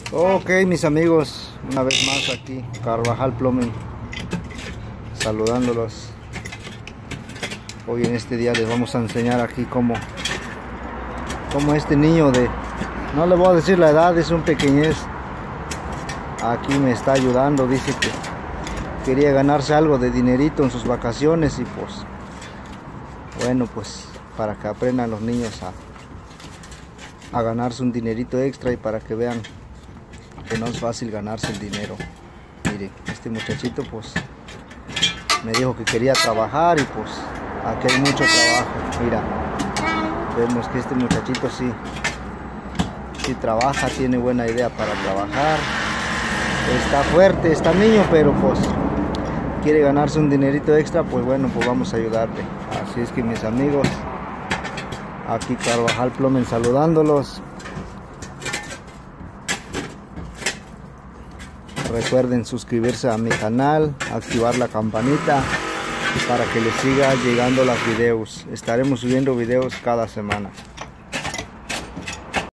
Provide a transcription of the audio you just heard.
Ok, mis amigos, una vez más aquí Carvajal Plumbing, saludándolos. Hoy en este día les vamos a enseñar aquí cómo este niño de, no le voy a decir la edad, es un pequeñez, aquí me está ayudando. Dice que quería ganarse algo de dinerito en sus vacaciones y pues bueno, pues para que aprendan los niños a ganarse un dinerito extra y para que vean que no es fácil ganarse el dinero. Miren, este muchachito pues me dijo que quería trabajar y pues aquí hay mucho trabajo. Mira, vemos que este muchachito sí trabaja, tiene buena idea para trabajar, está fuerte, está niño, pero pues quiere ganarse un dinerito extra. Pues bueno, pues vamos a ayudarle. Así es que mis amigos, aquí Carvajal Plumbing saludándolos. Recuerden suscribirse a mi canal, activar la campanita para que les siga llegando los videos. Estaremos subiendo videos cada semana.